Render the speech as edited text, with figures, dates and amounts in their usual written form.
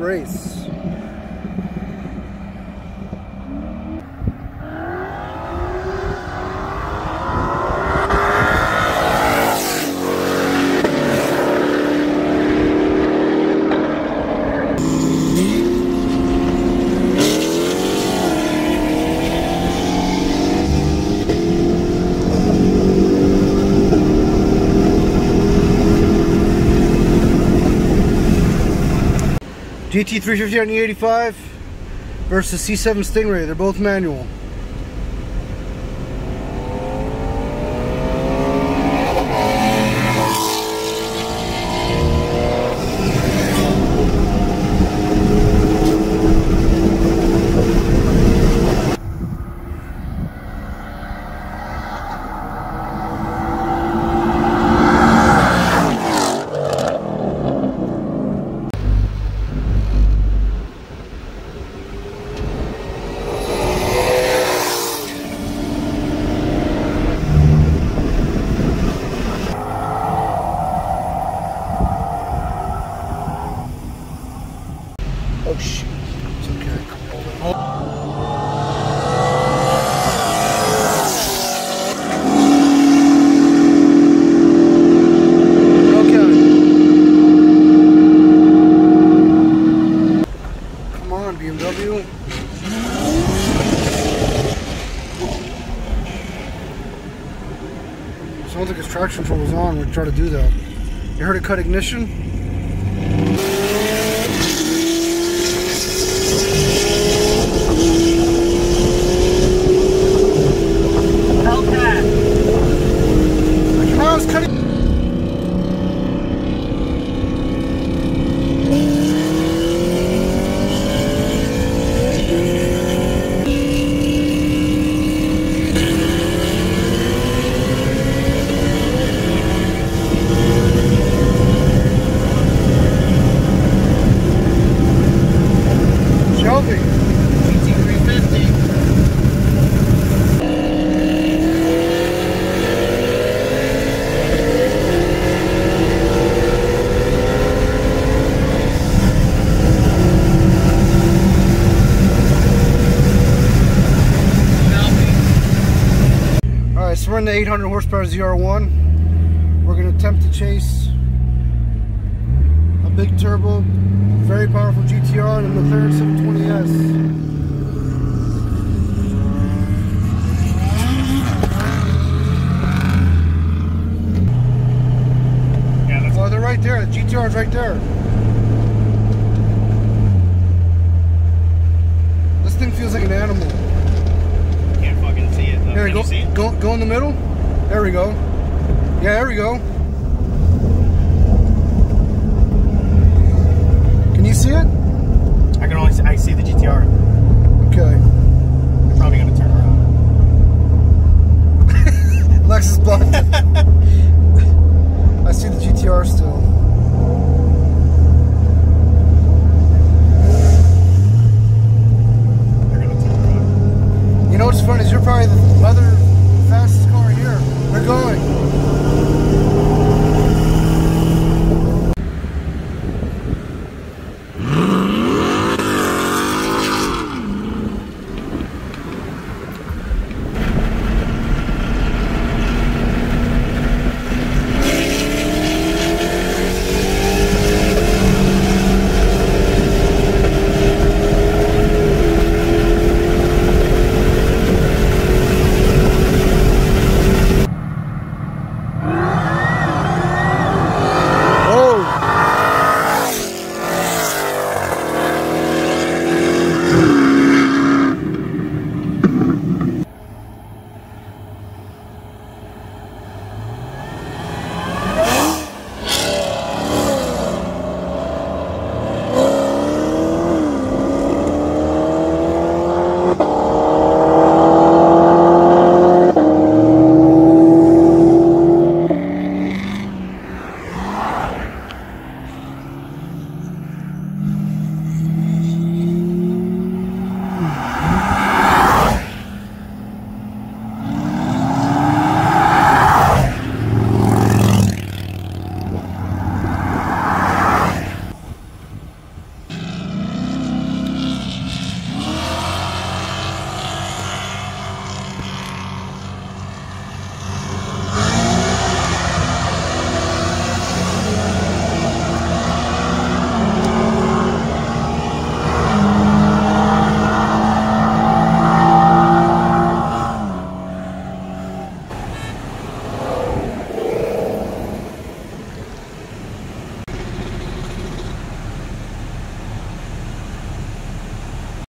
race. GT350 on E85 versus C7 Stingray. They're both manual. Oh shit, it's okay. Come on, BMW. Sounds like his traction control was on when we tried to do that. You heard it cut ignition? So we're in the 800 horsepower ZR1. We're going to attempt to chase a big turbo, very powerful GTR and a McLaren 720S. Oh, they're right there. The GTR is right there. This thing feels like an animal. Can't fucking see it though. There we go. Go in the middle. There we go. Yeah, there we go.